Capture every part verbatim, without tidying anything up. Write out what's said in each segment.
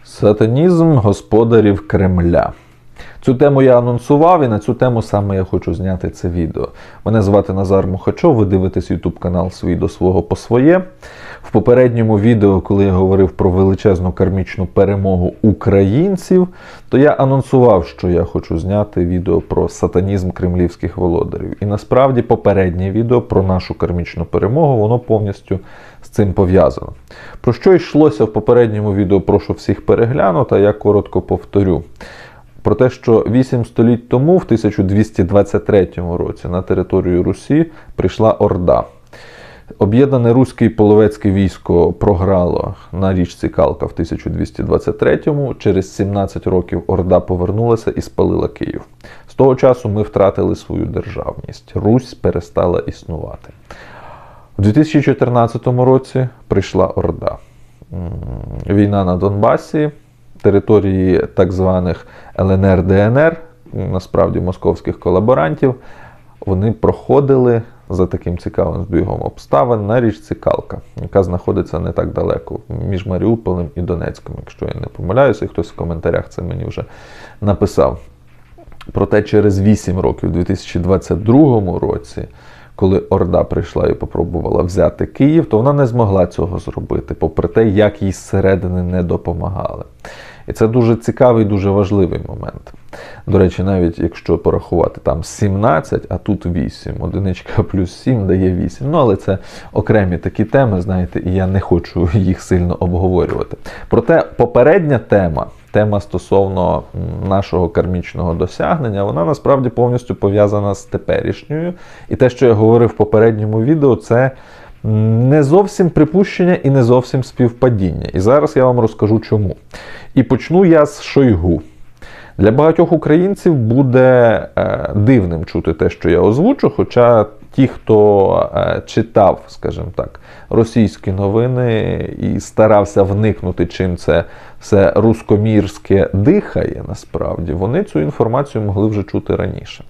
Сатанізм господарів Кремля. Цю тему я анонсував, і на цю тему саме я хочу зняти це відео. Мене звати Назар Мухачов, ви дивитесь ютуб канал «Свій до свого по своє». В попередньому відео, коли я говорив про величезну кармічну перемогу українців, то я анонсував, що я хочу зняти відео про сатанізм кремлівських володарів. І насправді попереднє відео про нашу кармічну перемогу, воно повністю з цим пов'язано. Про що йшлося в попередньому відео, прошу всіх переглянути, а я коротко повторю. Про те, що вісім століть тому, в тисяча двісті двадцять третьому році, на територію Русі прийшла Орда. Об'єднане руське і половецьке військо програло на річці Калка в тисяча двісті двадцять третьому. Через сімнадцять років Орда повернулася і спалила Київ. З того часу ми втратили свою державність. Русь перестала існувати. У дві тисячі чотирнадцятому році прийшла Орда. Війна на Донбасі, території так званих ел ен ер де ен ер, насправді московських колаборантів, вони проходили за таким цікавим збігом обставин на річці Калка, яка знаходиться не так далеко, між Маріуполем і Донецьком, якщо я не помиляюся, і хтось в коментарях це мені вже написав. Проте через вісім років, у дві тисячі двадцять другому році, коли Орда прийшла і попробувала взяти Київ, то вона не змогла цього зробити, попри те, як їй зсередини не допомагали. І це дуже цікавий, дуже важливий момент. До речі, навіть якщо порахувати там сімнадцять, а тут вісім, одиничка плюс сім дає вісім. Ну, але це окремі такі теми, знаєте, і я не хочу їх сильно обговорювати. Проте попередня тема, тема стосовно нашого кармічного досягнення, вона насправді повністю пов'язана з теперішньою. І те, що я говорив в попередньому відео, це не зовсім припущення і не зовсім співпадіння. І зараз я вам розкажу чому. І почну я з Шойгу. Для багатьох українців буде е, дивним чути те, що я озвучу, хоча ті, хто е, читав, скажімо так, російські новини і старався вникнути, чим це все руськомірське дихає, насправді, вони цю інформацію могли вже чути раніше.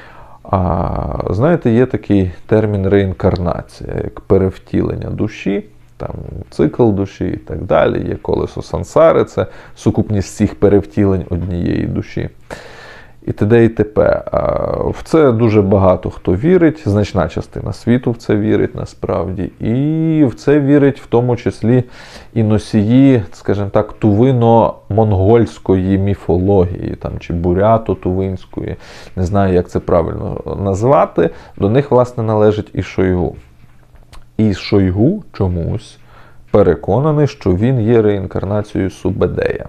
А, знаєте, є такий термін реінкарнація, як перевтілення душі, там цикл душі і так далі, є колесо сансари, це сукупність всіх перевтілень однієї душі. І т.д. і т.п. В це дуже багато хто вірить, значна частина світу в це вірить насправді. І в це вірить в тому числі і носії, скажімо так, тувино-монгольської міфології, там, чи бурято-тувинської, не знаю, як це правильно назвати. До них, власне, належить і Шойгу. І Шойгу чомусь переконаний, що він є реінкарнацією Субедея.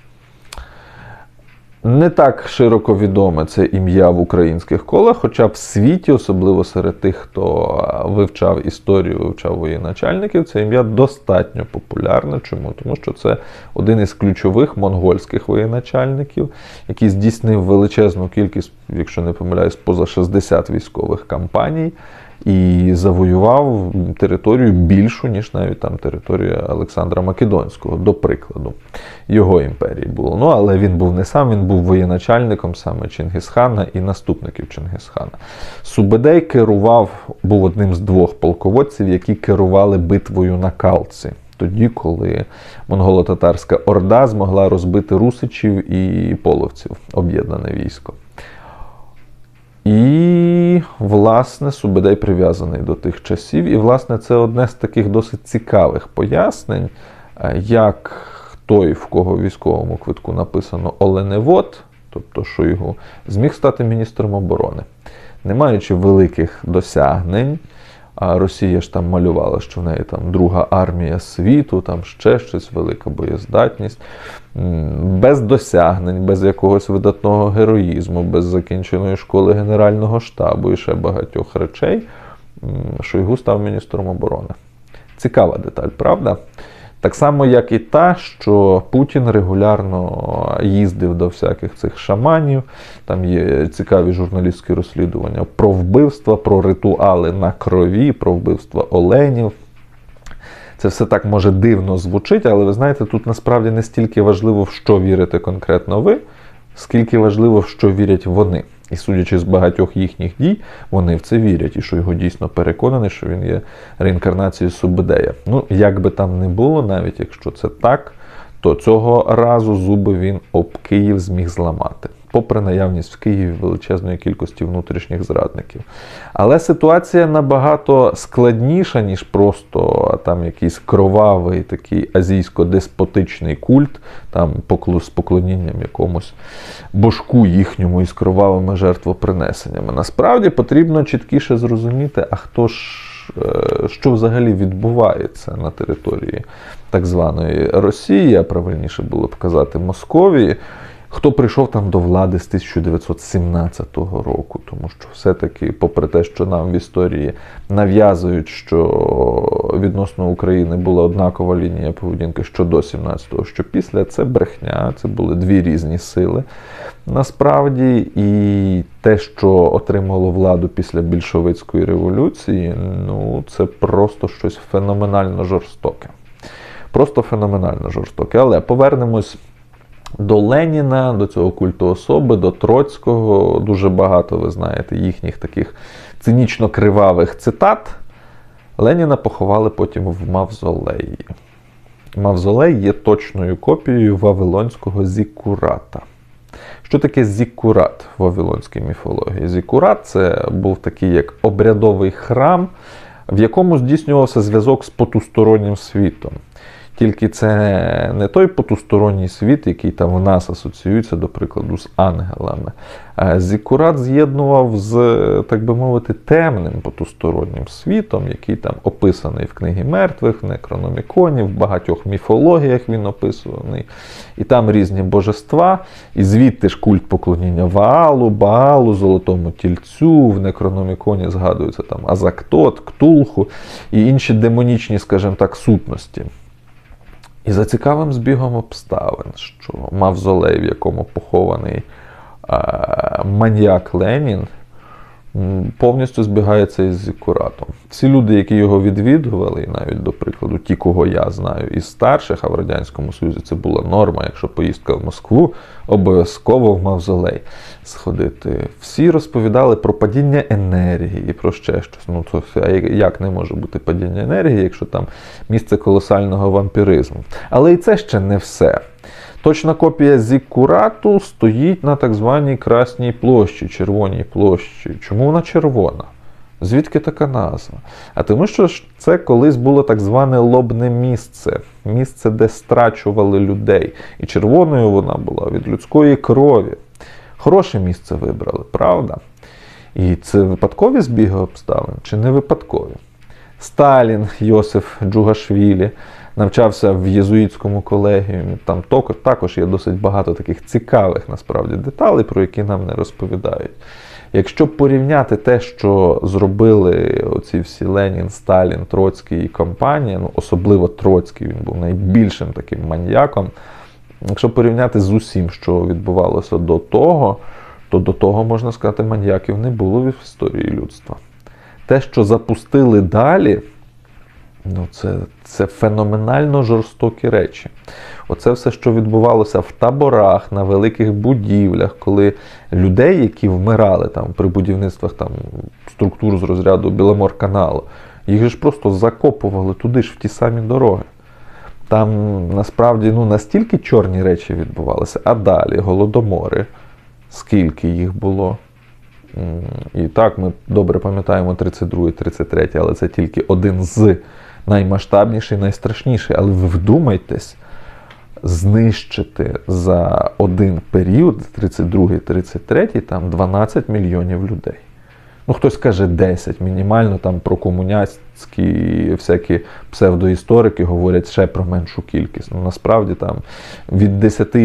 Не так широко відоме це ім'я в українських колах, хоча в світі, особливо серед тих, хто вивчав історію, вивчав воєначальників, це ім'я достатньо популярне. Чому? Тому що це один із ключових монгольських воєначальників, який здійснив величезну кількість, якщо не помиляюсь, поза шістдесят військових кампаній, і завоював територію більшу, ніж навіть там територія Олександра Македонського, до прикладу. Його імперії було. Ну, але він був не сам, він був воєначальником саме Чингісхана і наступників Чингісхана. Субедей керував, був одним з двох полководців, які керували битвою на Калці. Тоді, коли монголо-татарська Орда змогла розбити русичів і половців, об'єднане військо. І, власне, Субедей прив'язаний до тих часів. І, власне, це одне з таких досить цікавих пояснень, як той, в кого в військовому квитку написано Оленевод, тобто Шойгу, зміг стати міністром оборони. Не маючи великих досягнень, а Росія ж там малювала, що в неї там друга армія світу, там ще щось, велика боєздатність. Без досягнень, без якогось видатного героїзму, без закінченої школи Генерального штабу і ще багатьох речей, Шойгу став міністром оборони. Цікава деталь, правда? Так само, як і та, що Путін регулярно їздив до всяких цих шаманів, там є цікаві журналістські розслідування про вбивства, про ритуали на крові, про вбивства оленів. Це все так може дивно звучить, але ви знаєте, тут насправді не стільки важливо, в що вірите конкретно ви, скільки важливо, в що вірять вони. І судячи з багатьох їхніх дій, вони в це вірять. І що його дійсно переконаний, що він є реінкарнацією Субедея. Ну, як би там не було, навіть якщо це так, то цього разу зуби він об Київ зміг зламати, попри наявність в Києві величезної кількості внутрішніх зрадників. Але ситуація набагато складніша, ніж просто там якийсь кровавий такий азійсько-деспотичний культ, там з поклонінням якомусь божку їхньому із кровавими жертвопринесеннями. Насправді потрібно чіткіше зрозуміти, а хто ж, що взагалі відбувається на території так званої Росії, а правильніше було б казати Московії, хто прийшов там до влади з тисяча дев'ятсот сімнадцятого року, тому що все-таки, попри те, що нам в історії нав'язують, що відносно України була однакова лінія поведінки що до сімнадцятого, що після, це брехня, це були дві різні сили. Насправді, і те, що отримало владу після більшовицької революції, ну, це просто щось феноменально жорстоке. Просто феноменально жорстоке. Але повернемось до Леніна, до цього культу особи, до Троцького. Дуже багато, ви знаєте, їхніх таких цинічно-кривавих цитат. Леніна поховали потім в мавзолеї. Мавзолей є точною копією вавилонського зіккурата. Що таке зіккурат в вавилонській міфології? Зіккурат – це був такий як обрядовий храм, в якому здійснювався зв'язок з потустороннім світом. Тільки це не той потусторонній світ, який там в нас асоціюється, до прикладу, з ангелами. Зіккурат з'єднував з, так би мовити, темним потустороннім світом, який там описаний в Книгі мертвих, в Некрономіконі, в багатьох міфологіях він описаний. І там різні божества, і звідти ж культ поклоніння Ваалу, Баалу, Золотому Тільцю, в Некрономіконі згадується там Азактот, Ктулху і інші демонічні, скажімо так, сутності. І за цікавим збігом обставин, що мавзолей, в якому похований е, маньяк Ленін, повністю збігається із зіккуратом. Всі люди, які його відвідували, і навіть, до прикладу, ті, кого я знаю із старших, а в Радянському Союзі це була норма, якщо поїздка в Москву, обов'язково в мавзолей сходити. Всі розповідали про падіння енергії і про ще щось. Ну, то, а як не може бути падіння енергії, якщо там місце колосального вампіризму? Але і це ще не все. Точна копія зіккурату стоїть на так званій Красній площі, Червоній площі. Чому вона червона? Звідки така назва? А тому що це колись було так зване лобне місце. Місце, де страчували людей. І червоною вона була від людської крові. Хороше місце вибрали, правда? І це випадкові збіги обставин чи не випадкові? Сталін Йосиф Джугашвілі навчався в єзуїтському колегіумі. Там також є досить багато таких цікавих, насправді, деталей, про які нам не розповідають. Якщо порівняти те, що зробили оці всі Ленін, Сталін, Троцький і компанія, ну, особливо Троцький, він був найбільшим таким маньяком, якщо порівняти з усім, що відбувалося до того, то до того, можна сказати, маньяків не було в історії людства. Те, що запустили далі, ну це, це феноменально жорстокі речі. Оце все, що відбувалося в таборах, на великих будівлях, коли людей, які вмирали там при будівництвах там структур з розряду Біломорканалу, їх же ж просто закопували туди ж, в ті самі дороги. Там насправді ну, настільки чорні речі відбувалися, а далі голодомори, скільки їх було. І так, ми добре пам'ятаємо тридцять другий тридцять третій, але це тільки один з наймасштабніший, найстрашніший. Але ви вдумайтесь, знищити за один період, тридцять другий тридцять третій, там дванадцять мільйонів людей. Ну, хтось каже десять, мінімально там про комуняцькі всякі псевдоісторики говорять ще про меншу кількість. Ну, насправді там від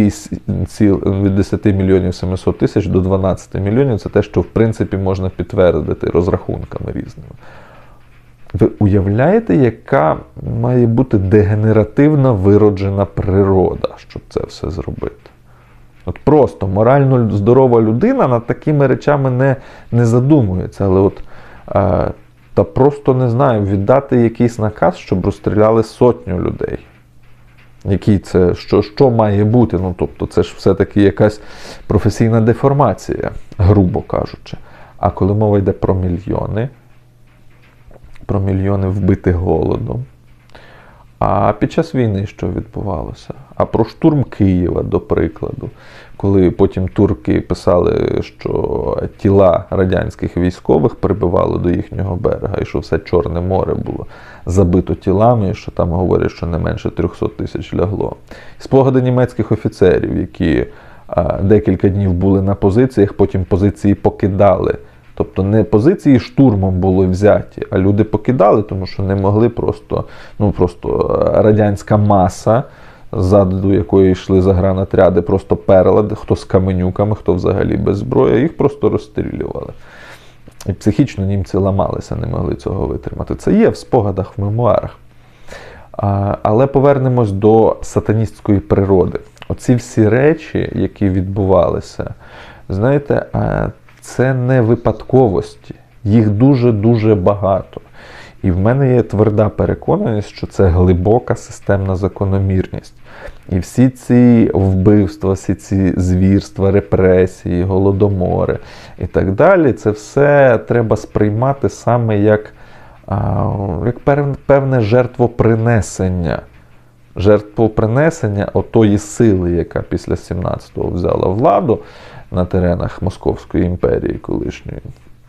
десяти мільйонів сімсот тисяч до дванадцяти мільйонів – це те, що в принципі можна підтвердити розрахунками різними. Ви уявляєте, яка має бути дегенеративна вироджена природа, щоб це все зробити? От просто морально здорова людина над такими речами не, не задумується. Але от, е, та просто, не знаю, віддати якийсь наказ, щоб розстріляли сотню людей. Який це, що, що має бути? Ну, тобто, це ж все-таки якась професійна деформація, грубо кажучи. А коли мова йде про мільйони, про мільйони вбитих голодом, А під час війни що відбувалося? А про штурм Києва, до прикладу, коли потім турки писали, що тіла радянських військових прибивали до їхнього берега, і що все Чорне море було забито тілами, і що там говорять, що не менше трьохсот тисяч лягло. Спогади німецьких офіцерів, які а, декілька днів були на позиціях, потім позиції покидали. Тобто не позиції штурмом були взяті, а люди покидали, тому що не могли просто, ну просто радянська маса, ззаду якої йшли загранотряди, просто перла, хто з каменюками, хто взагалі без зброї, їх просто розстрілювали. І психічно німці ламалися, не могли цього витримати. Це є в спогадах, в мемуарах. А, але повернемось до сатаністської природи. Оці всі речі, які відбувалися, знаєте, це не випадковості. Їх дуже-дуже багато. І в мене є тверда переконаність, що це глибока системна закономірність. І всі ці вбивства, всі ці звірства, репресії, голодомори і так далі, це все треба сприймати саме як, як певне жертвопринесення. Жертвопринесення отої сили, яка після сімнадцятого взяла владу на теренах Московської імперії колишньої.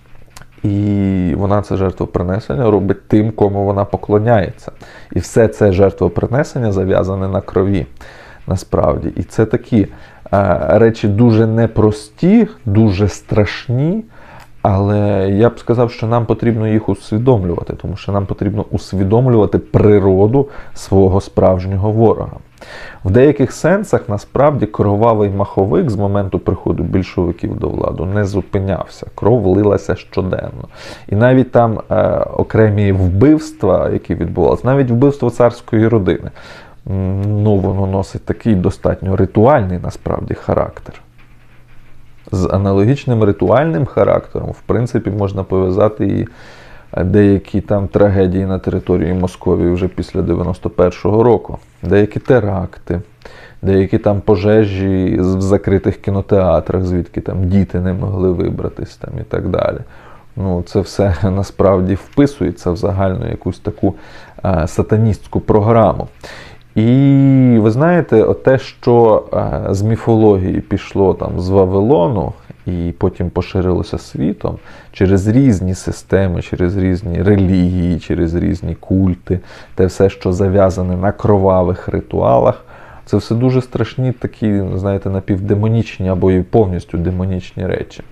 І вона це жертвопринесення робить тим, кому вона поклоняється. І все це жертвопринесення зав'язане на крові, насправді. І це такі е, речі дуже непрості, дуже страшні, але я б сказав, що нам потрібно їх усвідомлювати, тому що нам потрібно усвідомлювати природу свого справжнього ворога. В деяких сенсах, насправді, кровавий маховик з моменту приходу більшовиків до влади не зупинявся. Кров лилася щоденно. І навіть там е, окремі вбивства, які відбувалися, навіть вбивство царської родини, ну, воно носить такий достатньо ритуальний, насправді, характер. З аналогічним ритуальним характером, в принципі, можна пов'язати і деякі там трагедії на території Московії вже після дев'яносто першого року. Деякі теракти, деякі там пожежі в закритих кінотеатрах, звідки там діти не могли вибратись там і так далі. Ну, це все насправді вписується в загальну якусь таку а, сатаністську програму. І ви знаєте, те, що а, з міфології пішло там з Вавилону, і потім поширилося світом через різні системи, через різні релігії, через різні культи, те все, що зав'язане на кровавих ритуалах, це все дуже страшні такі, знаєте, напівдемонічні або і повністю демонічні речі.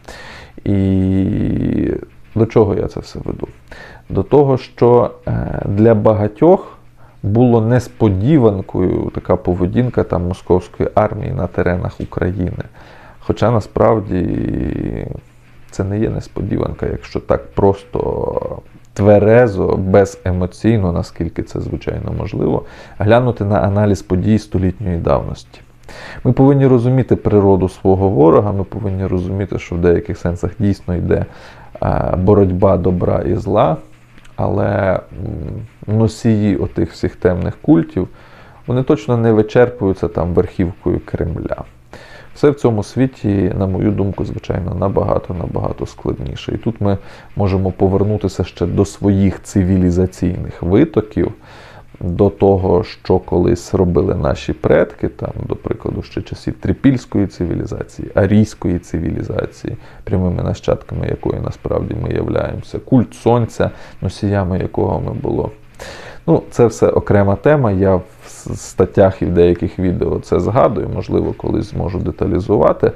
І до чого я це все веду? До того, що для багатьох було несподіванкою така поведінка там московської армії на теренах України. Хоча насправді це не є несподіванка, якщо так просто тверезо, беземоційно, наскільки це звичайно можливо, глянути на аналіз подій столітньої давності. Ми повинні розуміти природу свого ворога, ми повинні розуміти, що в деяких сенсах дійсно йде боротьба добра і зла, але носії отих всіх темних культів, вони точно не вичерпуються там верхівкою Кремля. Все в цьому світі, на мою думку, звичайно, набагато-набагато складніше. І тут ми можемо повернутися ще до своїх цивілізаційних витоків, до того, що колись робили наші предки, там, до прикладу, ще часів трипільської цивілізації, арійської цивілізації, прямими нащадками якої насправді ми являємося, культ сонця, носіями якого ми було. Ну, це все окрема тема, я в статтях і в деяких відео це згадую, можливо, колись зможу деталізувати.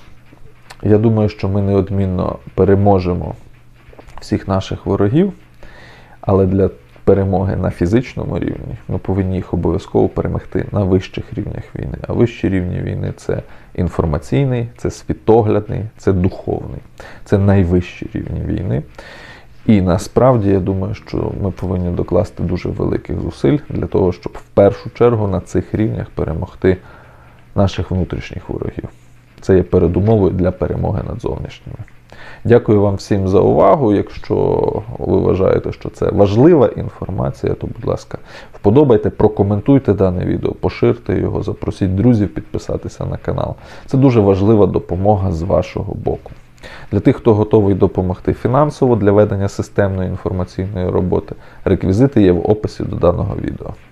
Я думаю, що ми неодмінно переможемо всіх наших ворогів, але для перемоги на фізичному рівні ми повинні їх обов'язково перемогти на вищих рівнях війни. А вищі рівні війни – це інформаційний, це світоглядний, це духовний. Це найвищі рівні війни. І насправді, я думаю, що ми повинні докласти дуже великих зусиль для того, щоб в першу чергу на цих рівнях перемогти наших внутрішніх ворогів. Це є передумовою для перемоги над зовнішніми. Дякую вам всім за увагу. Якщо ви вважаєте, що це важлива інформація, то, будь ласка, вподобайте, прокоментуйте дане відео, поширте його, запросіть друзів підписатися на канал. Це дуже важлива допомога з вашого боку. Для тих, хто готовий допомогти фінансово для ведення системної інформаційної роботи, реквізити є в описі до даного відео.